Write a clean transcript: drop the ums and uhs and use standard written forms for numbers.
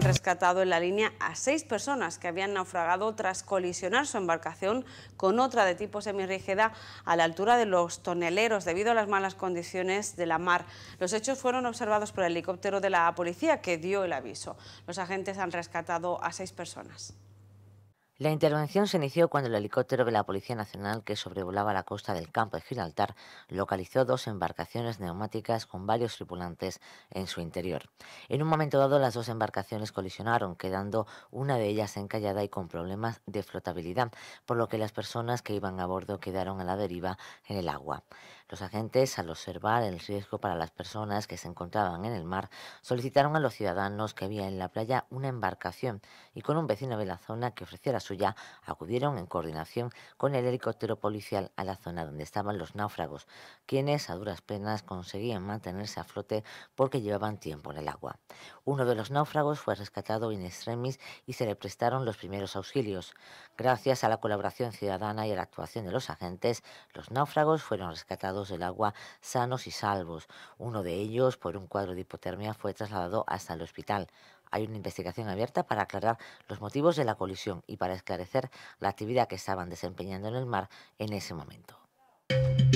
rescatado en la línea a 6 personas que habían naufragado tras colisionar su embarcación con otra de tipo semirrígida a la altura de los toneleros debido a las malas condiciones de la mar. Los hechos fueron observados por el helicóptero de la policía que dio el aviso. Los agentes han rescatado a 6 personas. La intervención se inició cuando el helicóptero de la Policía Nacional, que sobrevolaba la costa del campo de Gibraltar, localizó dos embarcaciones neumáticas con varios tripulantes en su interior. En un momento dado, las dos embarcaciones colisionaron, quedando una de ellas encallada y con problemas de flotabilidad, por lo que las personas que iban a bordo quedaron a la deriva en el agua. Los agentes, al observar el riesgo para las personas que se encontraban en el mar, solicitaron a los ciudadanos que había en la playa una embarcación y con un vecino de la zona que ofreciera suya, acudieron en coordinación con el helicóptero policial a la zona donde estaban los náufragos, quienes a duras penas conseguían mantenerse a flote porque llevaban tiempo en el agua. Uno de los náufragos fue rescatado in extremis y se le prestaron los primeros auxilios. Gracias a la colaboración ciudadana y a la actuación de los agentes, los náufragos fueron rescatados del agua sanos y salvos. Uno de ellos, por un cuadro de hipotermia, fue trasladado hasta el hospital. Hay una investigación abierta para aclarar los motivos de la colisión y para esclarecer la actividad que estaban desempeñando en el mar en ese momento.